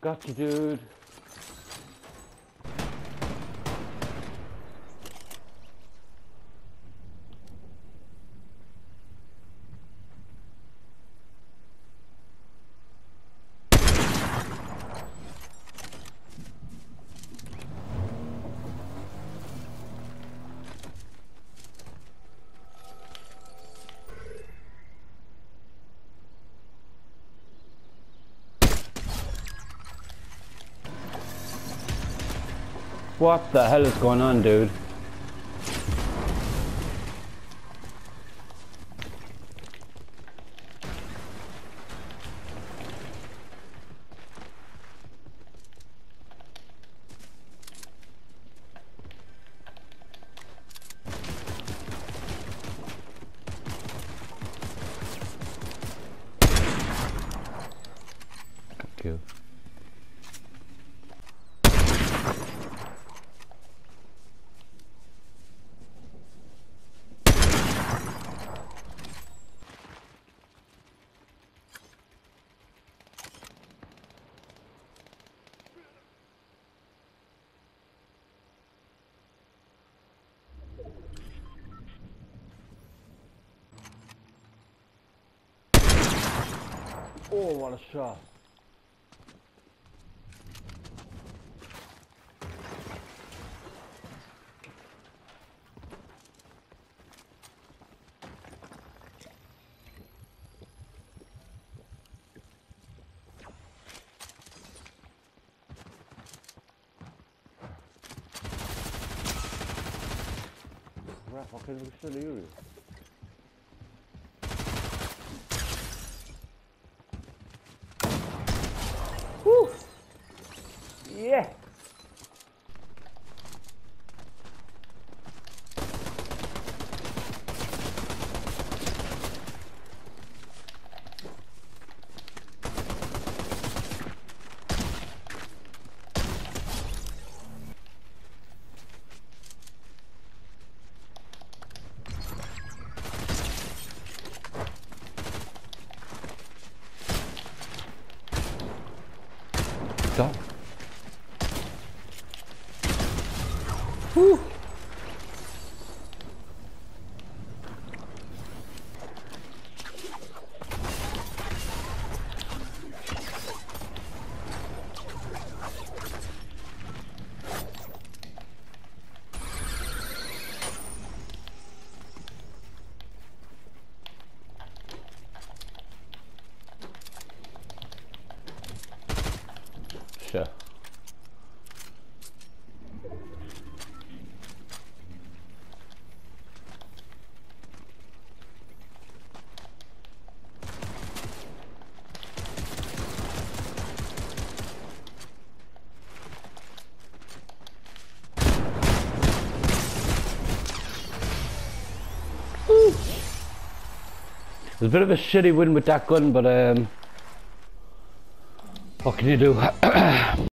Got you, dude. What the hell is going on, dude? Thank you. Oh, what a shot. Crap, what kind of a shot are you? Woo! Yeah! Stop. Woo! Sure. It was a bit of a shitty win with that gun, but what can you do?